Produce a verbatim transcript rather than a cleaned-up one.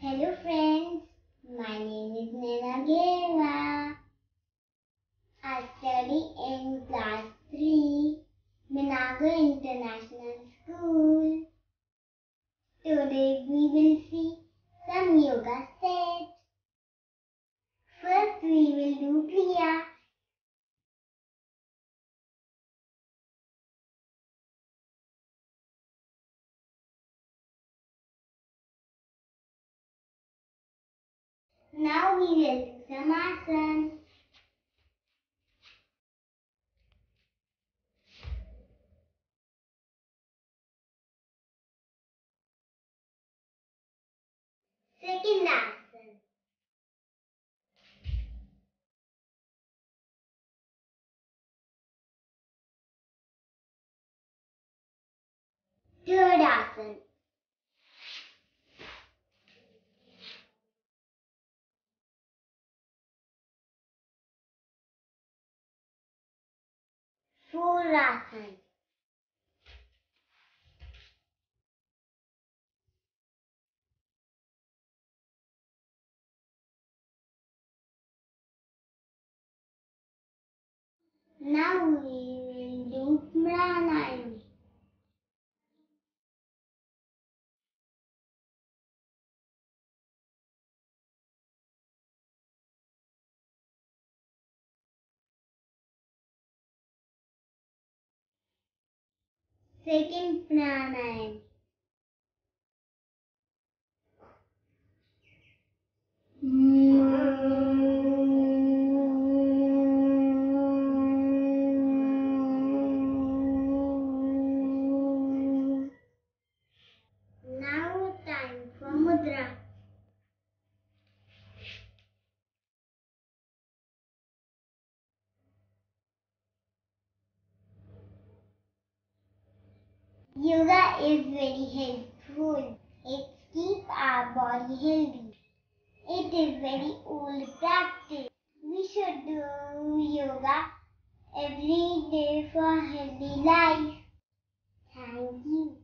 Hello friends, my name is Nena Geva. I study in class three, Minagar International School. Today we will see some yoga steps. First we will do Kriya. Now we will do some asana. Second asana. Third asana. Fourth asana. Now we will do pranayam. Second pranayam. Now time for mudra. Yoga is very helpful. It keeps our body healthy. It is very old practice. We should do yoga every day for healthy life. Thank you.